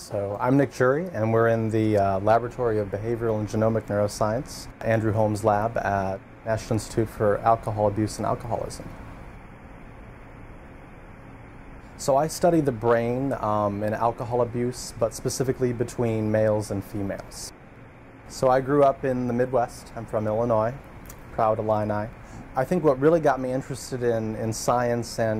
So I'm Nick Jury, and we're in the Laboratory of Behavioral and Genomic Neuroscience, Andrew Holmes Lab at National Institute for Alcohol Abuse and Alcoholism. So I study the brain in alcohol abuse, but specifically between males and females. So I grew up in the Midwest. I'm from Illinois, proud Illini. I think what really got me interested in science and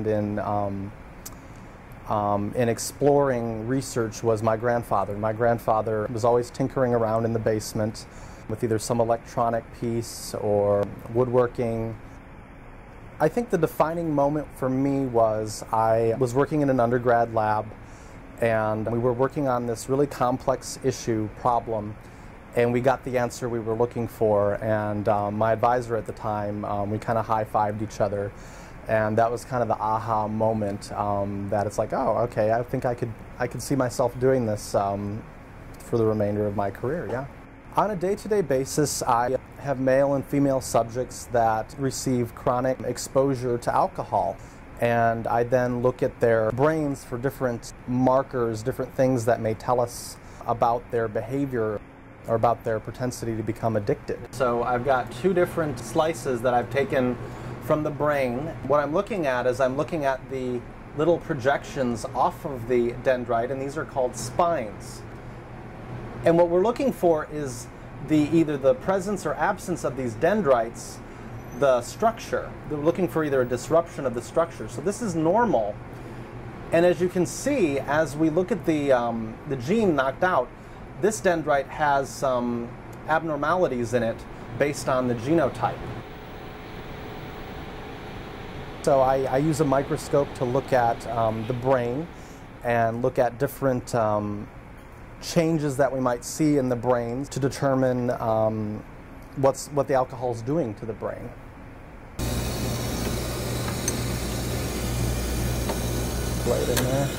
in exploring research was my grandfather. My grandfather was always tinkering around in the basement with either some electronic piece or woodworking. I think the defining moment for me was I was working in an undergrad lab, and we were working on this really complex problem, and we got the answer we were looking for, and my advisor at the time, we kind of high-fived each other. And that was kind of the aha moment that it's like, oh, okay, I think I could see myself doing this for the remainder of my career, yeah. On a day-to-day basis, I have male and female subjects that receive chronic exposure to alcohol. And I then look at their brains for different markers, different things that may tell us about their behavior or about their propensity to become addicted. So I've got two different slices that I've taken from the brain. What I'm looking at is I'm looking at the little projections off of the dendrite, and these are called spines. And what we're looking for is either the presence or absence of these dendrites, the structure. We're looking for either a disruption of the structure. So this is normal. And as you can see, as we look at the gene knocked out, this dendrite has some abnormalities in it based on the genotype. So I use a microscope to look at the brain and look at different changes that we might see in the brain to determine what the alcohol is doing to the brain. Blade in there.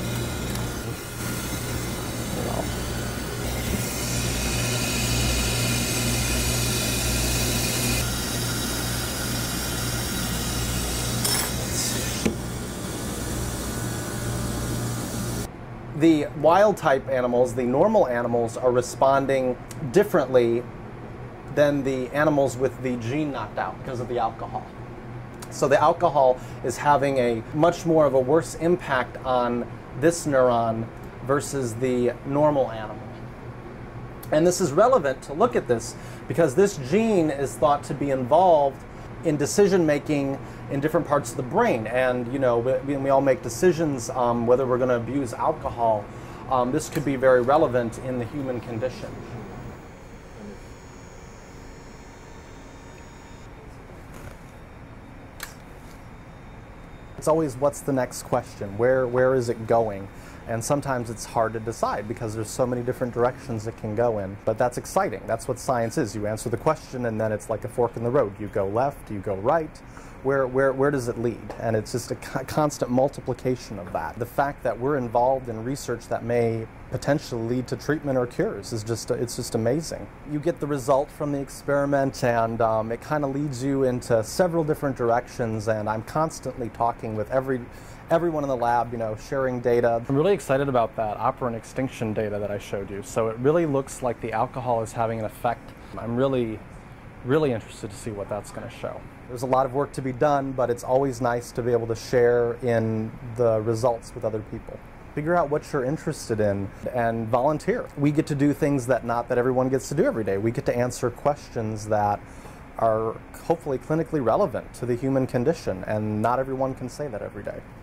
The wild-type animals, the normal animals, are responding differently than the animals with the gene knocked out because of the alcohol. So the alcohol is having a much more of a worse impact on this neuron versus the normal animal. And this is relevant to look at this because this gene is thought to be involved in decision-making in different parts of the brain. And you know, we all make decisions whether we're going to abuse alcohol. This could be very relevant in the human condition. It's always, what's the next question? Where is it going? And sometimes it's hard to decide because there's so many different directions it can go in. But that's exciting. That's what science is. You answer the question and then it's like a fork in the road. You go left, you go right. Where does it lead? And it's just a constant multiplication of that. The fact that we're involved in research that may potentially lead to treatment or cures is it's just amazing. You get the result from the experiment, and it kind of leads you into several different directions, and I'm constantly talking with everyone in the lab, you know, sharing data. I'm really excited about that operant extinction data that I showed you. So it really looks like the alcohol is having an effect. I'm really interested to see what that's going to show. There's a lot of work to be done, but it's always nice to be able to share in the results with other people. Figure out what you're interested in and volunteer. We get to do things that not everyone gets to do every day. We get to answer questions that are hopefully clinically relevant to the human condition, and not everyone can say that every day.